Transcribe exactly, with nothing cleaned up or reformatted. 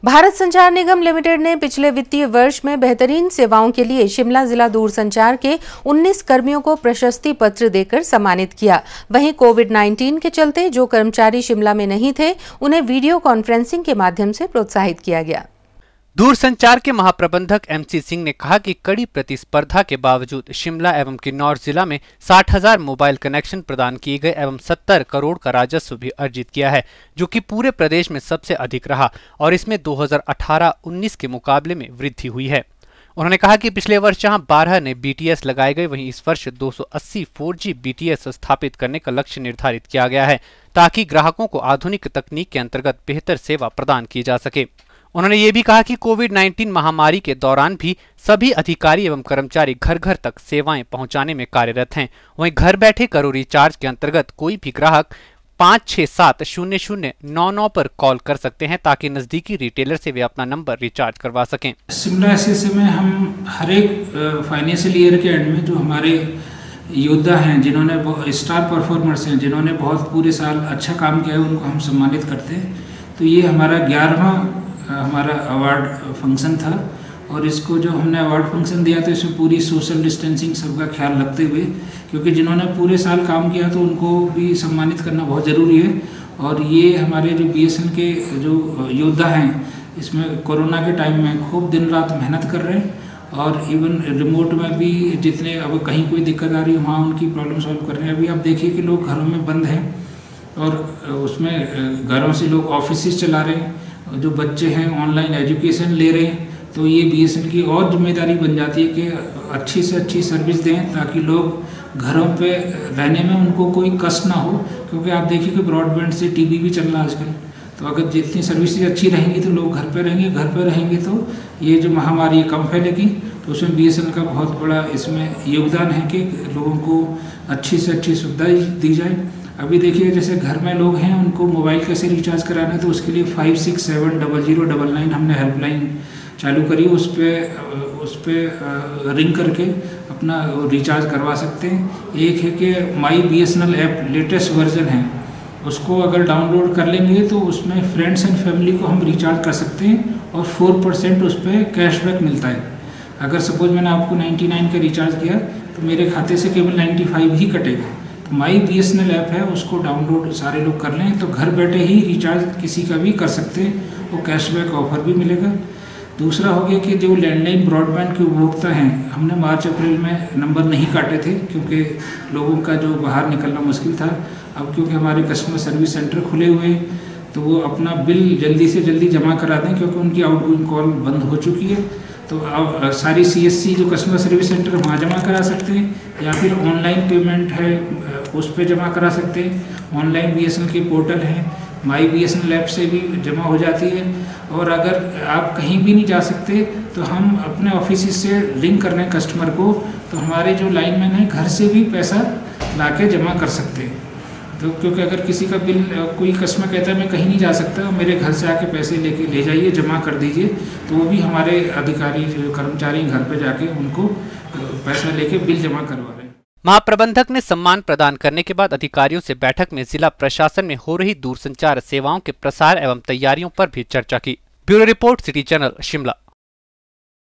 भारत संचार निगम लिमिटेड ने पिछले वित्तीय वर्ष में बेहतरीन सेवाओं के लिए शिमला जिला दूरसंचार के उन्नीस कर्मियों को प्रशस्ति पत्र देकर सम्मानित किया। वहीं कोविड उन्नीस के चलते जो कर्मचारी शिमला में नहीं थे, उन्हें वीडियो कॉन्फ्रेंसिंग के माध्यम से प्रोत्साहित किया गया। दूरसंचार के महाप्रबंधक एमसी सिंह ने कहा कि कड़ी प्रतिस्पर्धा के बावजूद शिमला एवं किन्नौर जिला में साठ हजार मोबाइल कनेक्शन प्रदान किए गए एवं सत्तर करोड़ का राजस्व भी अर्जित किया है, जो कि पूरे प्रदेश में सबसे अधिक रहा और इसमें दो हज़ार अठारह उन्नीस के मुकाबले में वृद्धि हुई है। उन्होंने कहा कि पिछले वर्ष जहां बारह नए बीटीएस लगाए गए, वहीं इस वर्ष दो सौ अस्सी फोर जी बीटीएस स्थापित करने का लक्ष्य निर्धारित किया गया है, ताकि ग्राहकों को आधुनिक तकनीक के अंतर्गत बेहतर सेवा प्रदान की जा सके। उन्होंने ये भी कहा कि कोविड उन्नीस महामारी के दौरान भी सभी अधिकारी एवं कर्मचारी घर घर तक सेवाएं पहुंचाने में कार्यरत हैं। वहीं घर बैठे करो रिचार्ज के अंतर्गत कोई भी ग्राहक पाँच छह सात शून्य शून्य नौ नौ पर कॉल कर सकते हैं, ताकि नजदीकी रिटेलर से वे अपना नंबर रिचार्ज करवा सकें। शिमला एसएसए में हम हर एक फाइनेंशियल ईयर के एंड में जो हमारे योद्धा हैं, जिन्होंने स्टार परफॉर्मर्स हैं, जिन्होंने बहुत पूरे साल अच्छा काम किया है, उनको हम सम्मानित करते हैं। तो ये हमारा ग्यारहवां हमारा अवार्ड फंक्शन था और इसको जो हमने अवार्ड फंक्शन दिया तो इसमें पूरी सोशल डिस्टेंसिंग सबका ख्याल रखते हुए, क्योंकि जिन्होंने पूरे साल काम किया तो उनको भी सम्मानित करना बहुत ज़रूरी है। और ये हमारे जो बीएसएन के जो योद्धा हैं, इसमें कोरोना के टाइम में खूब दिन रात मेहनत कर रहे हैं और इवन रिमोट में भी जितने अब कहीं कोई दिक्कत आ रही है वहाँ उनकी प्रॉब्लम सॉल्व कर रहे हैं। अभी आप देखिए कि लोग घरों में बंद हैं और उसमें घरों से लोग ऑफिस चला रहे हैं, जो बच्चे हैं ऑनलाइन एजुकेशन ले रहे हैं। तो ये बीएसएन की और जिम्मेदारी बन जाती है कि अच्छी से अच्छी सर्विस दें, ताकि लोग घरों पे रहने में उनको कोई कष्ट ना हो। क्योंकि आप देखिए कि ब्रॉडबैंड से टीवी भी चल रहा है आजकल, तो अगर जितनी सर्विसेज अच्छी रहेंगी तो लोग घर पे रहेंगे, घर पे रहेंगे तो ये जो महामारी कम फैलेगी। तो उसमें बीएसएन का बहुत बड़ा इसमें योगदान है कि लोगों को अच्छी से अच्छी सुविधाएं दी जाए। अभी देखिए जैसे घर में लोग हैं, उनको मोबाइल कैसे रिचार्ज कराना है, तो उसके लिए five six seven double zero double nine हमने हेल्पलाइन चालू करी। उस पर उस पर रिंग करके अपना रिचार्ज करवा सकते हैं। एक है कि my BSNL app latest version है, उसको अगर डाउनलोड कर लेंगे तो उसमें फ्रेंड्स एंड फैमिली को हम रिचार्ज कर सकते हैं और फोर परसेंट उस पर कैशबैक मिलता है। अगर सपोज मैंने आपको नाइन्टी नाइन का रिचार्ज किया तो मेरे खाते से केवल नाइन्टी फाइव ही कटेगा। तो माई बीएसएनएल ऐप है, उसको डाउनलोड सारे लोग कर लें तो घर बैठे ही रिचार्ज किसी का भी कर सकते हैं, वो कैशबैक ऑफर भी मिलेगा। दूसरा हो गया कि जो लैंडलाइन ब्रॉडबैंड के उपभोक्ता हैं, हमने मार्च अप्रैल में नंबर नहीं काटे थे क्योंकि लोगों का जो बाहर निकलना मुश्किल था। अब क्योंकि हमारे कस्टमर सर्विस सेंटर खुले हुए तो वो अपना बिल जल्दी से जल्दी जमा करा दें, क्योंकि उनकी आउटगोइंग कॉल बंद हो चुकी है। तो अब सारी सीएससी जो कस्टमर सर्विस सेंटर वहाँ जमा करा सकते हैं, या फिर ऑनलाइन पेमेंट है उस पर जमा करा सकते हैं। ऑनलाइन बीएसएनएल के पोर्टल हैं, माई बीएसएनएल ऐप से भी जमा हो जाती है। और अगर आप कहीं भी नहीं जा सकते तो हम अपने ऑफिस से लिंक कर रहे हैं कस्टमर को, तो हमारे जो लाइनमैन हैं घर से भी पैसा ला के जमा कर सकते हैं। तो क्योंकि अगर किसी का बिल कोई कस्टमर कहता है मैं कहीं नहीं जा सकता, मेरे घर से आके पैसे लेके ले जाइए, जमा कर दीजिए, तो वो भी हमारे अधिकारी जो कर्मचारी घर पे जाके उनको पैसा लेके बिल जमा करवा रहे हैं। महाप्रबंधक ने सम्मान प्रदान करने के बाद अधिकारियों से बैठक में जिला प्रशासन में हो रही दूरसंचार सेवाओं के प्रसार एवं तैयारियों पर भी चर्चा की। Bureau report, city channel, Shimla.